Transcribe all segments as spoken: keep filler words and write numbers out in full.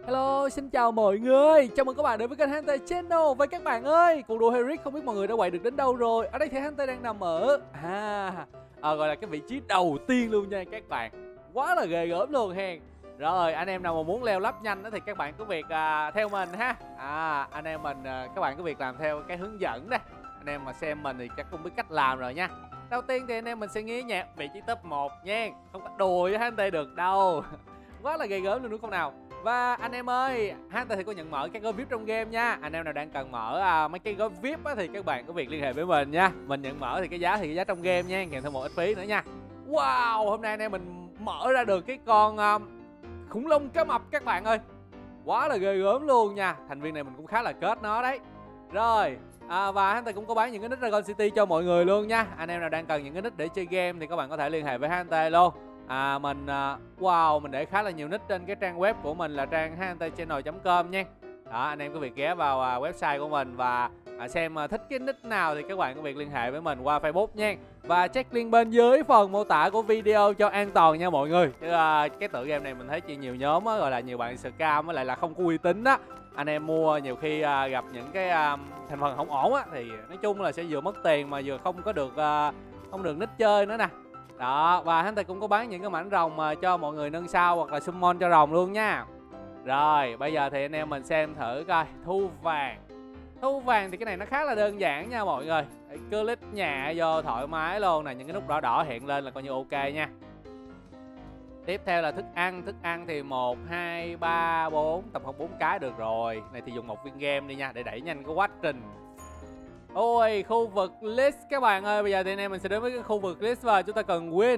Hello, xin chào mọi người. Chào mừng các bạn đến với kênh Hunter Channel. Và các bạn ơi, cuộc đua Heric không biết mọi người đã quay được đến đâu rồi. Ở đây thì Hunter đang nằm ở à, à, gọi là cái vị trí đầu tiên luôn nha các bạn. Quá là ghê gớm luôn hen. Rồi, anh em nào mà muốn leo lắp nhanh đó thì các bạn cứ việc à, theo mình ha. À, anh em mình à, các bạn cứ việc làm theo cái hướng dẫn đây. Anh em mà xem mình thì chắc cũng biết cách làm rồi nha. Đầu tiên thì anh em mình sẽ nghe nhạc vị trí top một nha. Không có đùa với Hunter được đâu. Quá là ghê gớm luôn đúng không nào? Và anh em ơi, Hunter thì có nhận mở các gói vi ai pi trong game nha. Anh em nào đang cần mở à, mấy cái gói vi ai pi á, thì các bạn có việc liên hệ với mình nha. Mình nhận mở thì cái giá thì cái giá trong game nha, kèm thêm một ít phí nữa nha. Wow, hôm nay anh em mình mở ra được cái con uh, khủng long cá mập các bạn ơi. Quá là ghê gớm luôn nha. Thành viên này mình cũng khá là kết nó đấy. Rồi, à, và Hunter cũng có bán những cái nick Dragon City cho mọi người luôn nha. Anh em nào đang cần những cái nick để chơi game thì các bạn có thể liên hệ với Hunter luôn. À, mình uh, wow, mình để khá là nhiều nick trên cái trang web của mình là trang hunter channel chấm com nha. Đó, anh em có việc ghé vào uh, website của mình và uh, xem uh, thích cái nick nào thì các bạn có việc liên hệ với mình qua Facebook nha. Và check link bên dưới phần mô tả của video cho an toàn nha mọi người. Chứ uh, cái tựa game này mình thấy chỉ nhiều nhóm á, gọi là nhiều bạn scam với lại là không có uy tín á. Anh em mua nhiều khi uh, gặp những cái uh, thành phần không ổn á thì nói chung là sẽ vừa mất tiền mà vừa không có được uh, không được nick chơi nữa nè. Đó, và Hunter cũng có bán những cái mảnh rồng mà cho mọi người nâng sao hoặc là summon cho rồng luôn nha. Rồi, bây giờ thì anh em mình xem thử coi. Thu vàng. Thu vàng thì cái này nó khá là đơn giản nha mọi người. Cứ lít nhẹ vô thoải mái luôn nè. Những cái nút đỏ đỏ hiện lên là coi như ok nha. Tiếp theo là thức ăn. Thức ăn thì một, hai, ba, bốn. Tập hợp bốn cái được rồi. Này thì dùng một viên game đi nha, để đẩy nhanh cái quá trình. Ôi, khu vực list các bạn ơi. Bây giờ thì anh em mình sẽ đến với cái khu vực list và chúng ta cần win.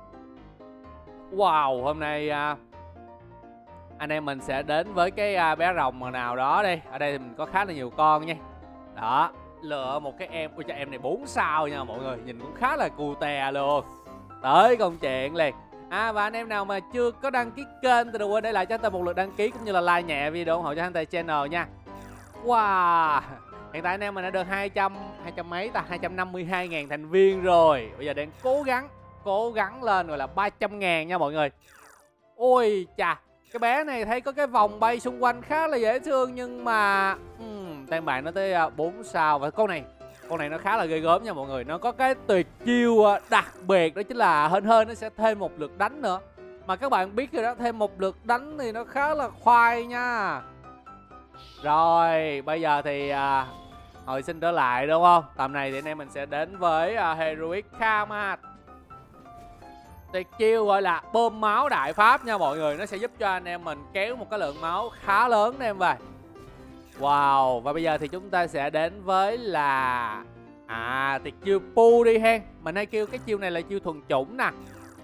Wow, hôm nay à, anh em mình sẽ đến với cái à, bé rồng nào đó đi. Ở đây thì mình có khá là nhiều con nha. Đó, lựa một cái em. Ôi trời, em này bốn sao nha mọi người. Nhìn cũng khá là cù tè luôn. Tới công chuyện liền. À, và anh em nào mà chưa có đăng ký kênh thì đừng quên để lại cho Hunter một lượt đăng ký cũng như là like nhẹ video ủng hộ cho Hunter Channel nha. Wow, hiện tại anh em mình đã được hai trăm, hai trăm mấy ta, hai trăm năm mươi hai ngàn thành viên rồi. Bây giờ đang cố gắng, cố gắng lên gọi là ba trăm ngàn nha mọi người. Ôi chà, cái bé này thấy có cái vòng bay xung quanh khá là dễ thương. Nhưng mà um, tên bạn nó tới bốn sao. Và con này, con này nó khá là ghê gớm nha mọi người. Nó có cái tuyệt chiêu đặc biệt, đó chính là hên hên nó sẽ thêm một lượt đánh nữa. Mà các bạn biết rồi đó, thêm một lượt đánh thì nó khá là khoai nha. Rồi, bây giờ thì à, hồi sinh trở lại đúng không? Tầm này thì anh em mình sẽ đến với uh, Heroic Karma. Tuyệt chiêu gọi là bơm máu đại pháp nha mọi người. Nó sẽ giúp cho anh em mình kéo một cái lượng máu khá lớn để em về. Wow, và bây giờ thì chúng ta sẽ đến với là à, tuyệt chiêu pu đi hen. Mình hay kêu cái chiêu này là chiêu thuần chủng nè.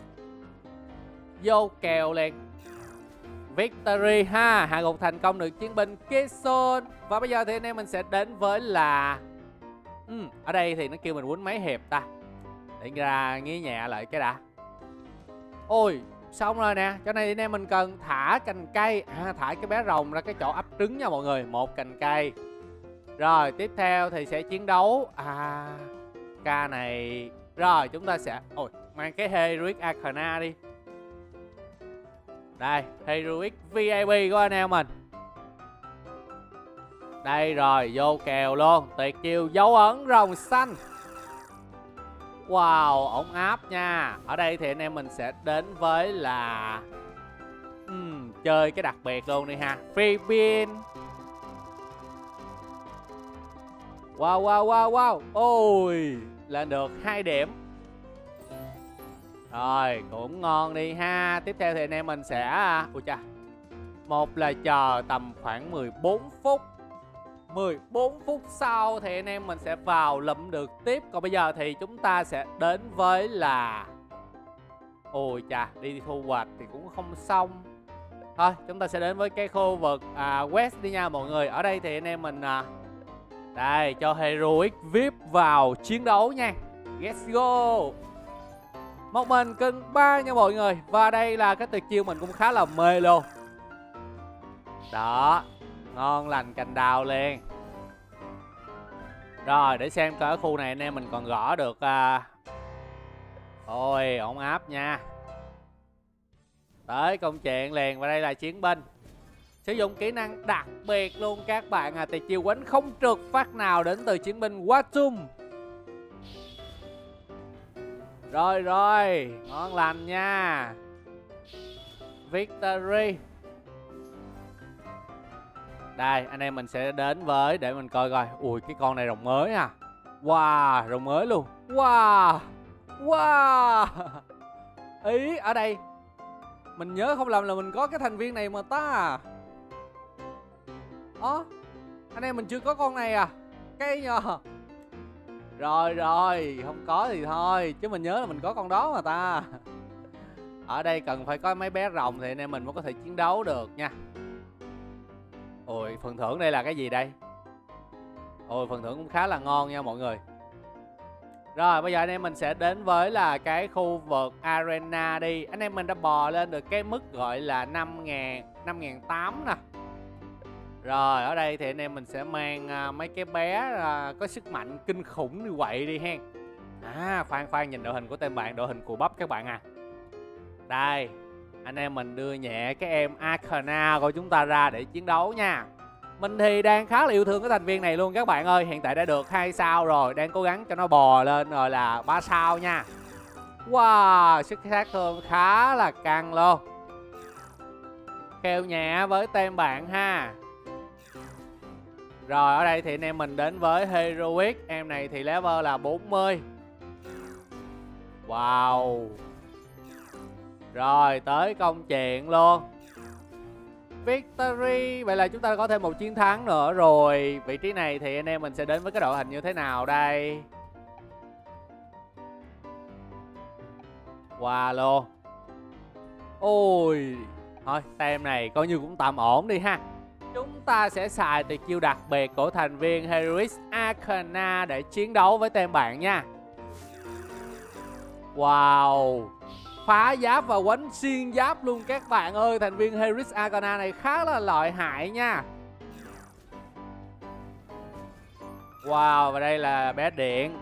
Vô kèo liền. Victory ha, hạ gục thành công được chiến binh Kison. Và bây giờ thì anh em mình sẽ đến với là ừ, ở đây thì nó kêu mình quýnh mấy hiệp ta. Để ra nghĩ nhẹ lại cái đã. Ôi, xong rồi nè. Chỗ này thì anh em mình cần thả cành cây. À, thả cái bé rồng ra cái chỗ ấp trứng nha mọi người. Một cành cây. Rồi, tiếp theo thì sẽ chiến đấu. À, ca này. Rồi, chúng ta sẽ ôi, mang cái Heroic Arcana đi. Đây, Heroic vê i pê của anh em mình. Đây rồi, vô kèo luôn. Tuyệt chiêu dấu ấn rồng xanh. Wow, ổn áp nha. Ở đây thì anh em mình sẽ đến với là uhm, chơi cái đặc biệt luôn đi ha. Free pin. Wow, wow, wow, wow. Ôi, lên được hai điểm. Rồi, cũng ngon đi ha. Tiếp theo thì anh em mình sẽ ui cha. Một là chờ tầm khoảng mười bốn phút. mười bốn phút sau thì anh em mình sẽ vào lụm được tiếp. Còn bây giờ thì chúng ta sẽ đến với là ôi chà, đi thu hoạch thì cũng không xong. Thôi, chúng ta sẽ đến với cái khu vực à, West đi nha mọi người. Ở đây thì anh em mình à, đây, cho Heroic vê i pê vào chiến đấu nha. Let's go. Một mình cân ba nha mọi người. Và đây là cái tuyệt chiêu mình cũng khá là mê luôn. Đó, ngon lành cành đào liền. Rồi, để xem coi ở khu này anh em mình còn gõ được à... ôi, ổn áp nha. Tới công chuyện liền. Và đây là chiến binh. Sử dụng kỹ năng đặc biệt luôn các bạn à. Thì chiêu quánh không trượt phát nào đến từ chiến binh Watum. Rồi rồi, ngon lành nha. Victory. Đây, anh em mình sẽ đến với để mình coi coi. Ui, cái con này rồng mới à. Wow, rồng mới luôn. Wow. Wow. Ý, ở đây mình nhớ không lầm là mình có cái thành viên này mà ta. Ơ, anh em mình chưa có con này à. Cái nhờ. Rồi rồi, không có thì thôi. Chứ mình nhớ là mình có con đó mà ta. Ở đây cần phải có mấy bé rồng thì anh em mình mới có thể chiến đấu được nha. Ôi, phần thưởng đây là cái gì đây? Ôi, phần thưởng cũng khá là ngon nha mọi người. Rồi, bây giờ anh em mình sẽ đến với là cái khu vực Arena đi. Anh em mình đã bò lên được cái mức gọi là năm nghìn, năm nghìn tám trăm nè. Rồi, ở đây thì anh em mình sẽ mang uh, mấy cái bé uh, có sức mạnh kinh khủng như vậy đi hen. À, khoan khoan, nhìn đội hình của tên bạn, đội hình của bắp các bạn à. Đây, anh em mình đưa nhẹ cái em Arcana của chúng ta ra để chiến đấu nha. Mình thì đang khá là yêu thương cái thành viên này luôn các bạn ơi. Hiện tại đã được hai sao rồi, đang cố gắng cho nó bò lên rồi là ba sao nha. Wow, sức sát thương khá là căng luôn. Kêu nhẹ với tem bạn ha. Rồi, ở đây thì anh em mình đến với Heroic. Em này thì level là bốn mươi. Wow. Rồi, tới công chuyện luôn. Victory. Vậy là chúng ta có thêm một chiến thắng nữa rồi. Vị trí này thì anh em mình sẽ đến với cái đội hình như thế nào đây? Wow luôn. Ôi. Thôi, tem này coi như cũng tạm ổn đi ha. Chúng ta sẽ xài tuyệt chiêu đặc biệt của thành viên Heroic Arcana để chiến đấu với tem bạn nha. Wow. Phá giáp và quánh xuyên giáp luôn các bạn ơi. Thành viên Heroic Arcana này khá là lợi hại nha. Wow, và đây là bé điện.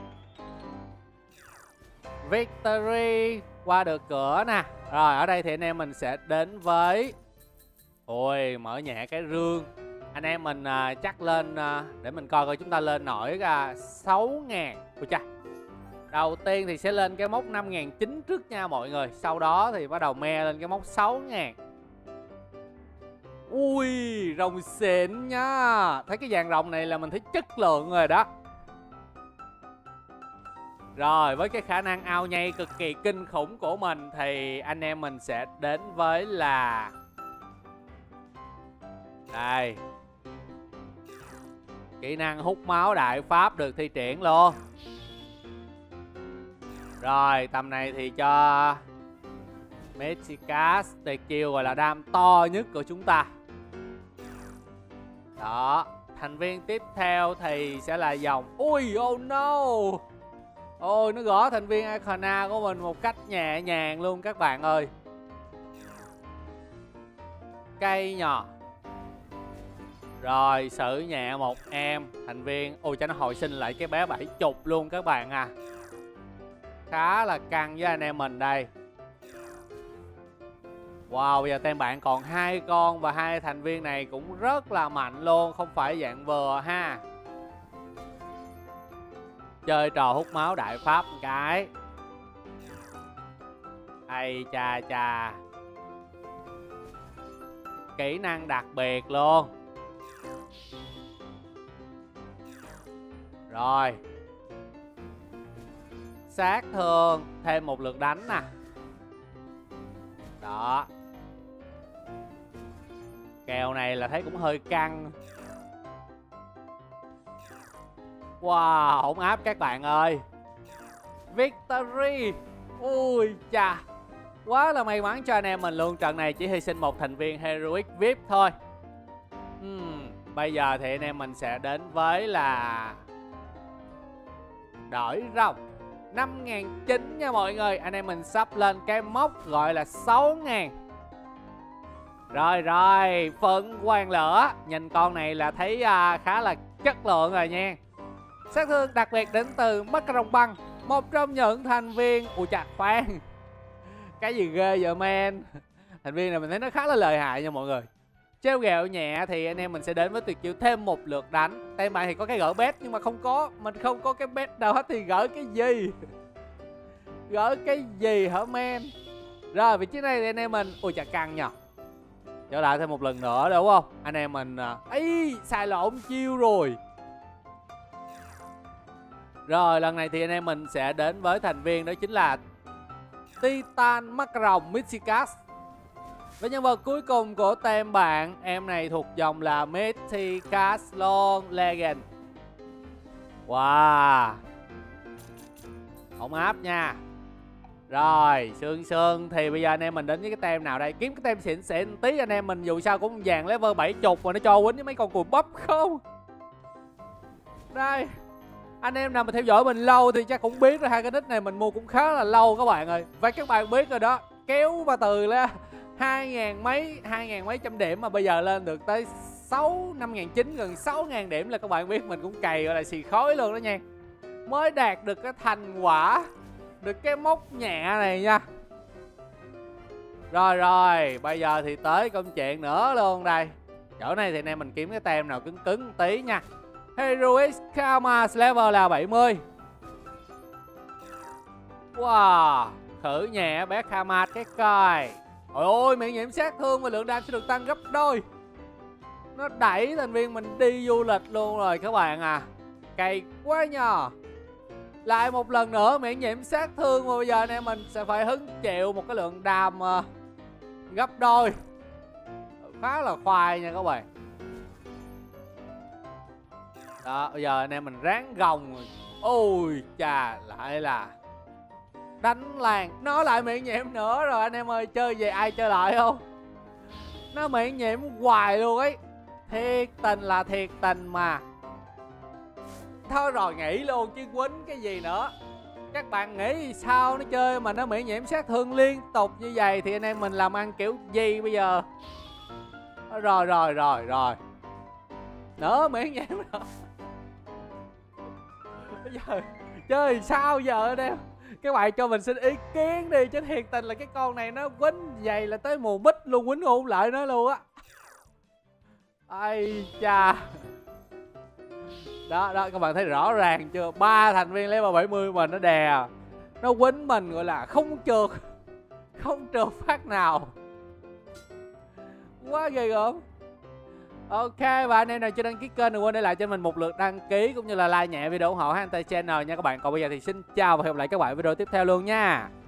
Victory. Qua được cửa nè. Rồi, ở đây thì anh em mình sẽ đến với... Ôi, mở nhẹ cái rương. Anh em mình uh, chắc lên uh, để mình coi coi chúng ta lên nổi uh, sáu ngàn. Ôi cha. Đầu tiên thì sẽ lên cái mốc năm nghìn chín trăm trước nha mọi người. Sau đó thì bắt đầu me lên cái mốc sáu ngàn. Ui, rồng xịn nha. Thấy cái dàn rồng này là mình thấy chất lượng rồi đó. Rồi, với cái khả năng ao nhây cực kỳ kinh khủng của mình thì anh em mình sẽ đến với là... Đây. Kỹ năng hút máu đại pháp được thi triển luôn. Rồi, tầm này thì cho Mechicas tuyệt chiêu gọi là đam to nhất của chúng ta. Đó, thành viên tiếp theo thì sẽ là dòng... Ui, oh no. Ôi, nó gõ thành viên Arcana của mình một cách nhẹ nhàng luôn các bạn ơi. Cây nhỏ. Rồi, xử nhẹ một em thành viên. Ôi, cho nó hồi sinh lại cái bé bảy mươi luôn các bạn à. Khá là căng với anh em mình đây. Wow, bây giờ tem bạn còn hai con và hai thành viên này cũng rất là mạnh luôn, không phải dạng vừa ha. Chơi trò hút máu đại pháp một cái. Ây cha cha. Kỹ năng đặc biệt luôn. Rồi. Sát thương, thêm một lượt đánh nè. Đó. Kèo này là thấy cũng hơi căng. Wow, hỗn áp các bạn ơi. Victory. Ui chà. Quá là may mắn cho anh em mình luôn. Trận này chỉ hy sinh một thành viên Heroic vi ai pi thôi. uhm, Bây giờ thì anh em mình sẽ đến với là đổi rồng năm nghìn chín trăm nha mọi người. Anh em mình sắp lên cái mốc gọi là sáu nghìn. Rồi rồi, phân quang lửa. Nhìn con này là thấy uh, khá là chất lượng rồi nha. Sát thương đặc biệt đến từ Mắt Rồng Băng, một trong những thành viên... Ui chà, khoan. Cái gì ghê vậy man. Thành viên này mình thấy nó khá là lợi hại nha mọi người. trêu ghẹo nhẹ thì anh em mình sẽ đến với tuyệt chiêu thêm một lượt đánh. Tay bạn thì có cái gỡ bet nhưng mà không có, mình không có cái bet đâu hết thì gỡ cái gì? Gỡ cái gì hả men? Rồi vị trí này thì anh em mình, ui chà căng nhờ. Trở lại thêm một lần nữa đúng không? Anh em mình ấy xài lộn chiêu rồi. Rồi lần này thì anh em mình sẽ đến với thành viên đó chính là Titan mắt rồng Mythicast. Với nhân vật cuối cùng của tem bạn, em này thuộc dòng là Mythicast Long Legend. Wow, ổn áp nha. Rồi sương sương thì bây giờ anh em mình đến với cái tem nào đây? Kiếm cái tem xịn xịn tí, anh em mình dù sao cũng vàng level bảy mươi mà nó cho quýnh với mấy con cùi bắp không. Đây, anh em nào mà theo dõi mình lâu thì chắc cũng biết rồi, hai cái nick này mình mua cũng khá là lâu các bạn ơi. Và các bạn biết rồi đó, kéo mà từ là hai ngàn mấy, hai ngàn mấy trăm điểm mà bây giờ lên được tới sáu, năm ngàn chín, gần sáu ngàn điểm là các bạn biết mình cũng cày gọi là xì khói luôn đó nha. Mới đạt được cái thành quả, được cái mốc nhẹ này nha. Rồi rồi, bây giờ thì tới công chuyện nữa luôn đây. Chỗ này thì anh em mình kiếm cái tem nào cứng cứng một tí nha. Heroic Karma level là bảy mươi. Wow, thử nhẹ bé Karma cái coi. Ôi ôi, miễn nhiễm sát thương và lượng đam sẽ được tăng gấp đôi. Nó đẩy thành viên mình đi du lịch luôn rồi các bạn à. Cày quá nhờ. Lại một lần nữa miễn nhiễm sát thương mà bây giờ anh em mình sẽ phải hứng chịu một cái lượng đam uh, gấp đôi. Khá là khoai nha các bạn. Đó, bây giờ anh em mình ráng gồng. Ôi chà, lại là đánh làng. Nó lại miễn nhiễm nữa rồi anh em ơi. Chơi về ai chơi lại không? Nó miễn nhiễm hoài luôn ấy. Thiệt tình là thiệt tình mà. Thôi rồi nghỉ luôn chứ quýnh cái gì nữa. Các bạn nghĩ sao nó chơi mà nó miễn nhiễm sát thương liên tục như vậy thì anh em mình làm ăn kiểu gì bây giờ? Rồi rồi rồi rồi. Nữa miễn nhiễm nữa. Bây giờ chơi sao giờ anh em? Các bạn cho mình xin ý kiến đi, chứ thiệt tình là cái con này nó quýnh vậy là tới mùa bích luôn, quýnh hôn lại nó luôn á. Ây cha. Đó đó, các bạn thấy rõ ràng chưa? Ba thành viên level bảy mươi mà nó đè, nó quýnh mình gọi là không trượt, không trượt phát nào. Quá ghê gớm. Ok, và anh em nào chưa đăng ký kênh đừng quên để lại cho mình một lượt đăng ký cũng như là like nhẹ video ủng hộ Hunter Channel nha các bạn. Còn bây giờ thì xin chào và hẹn gặp lại các bạn video tiếp theo luôn nha.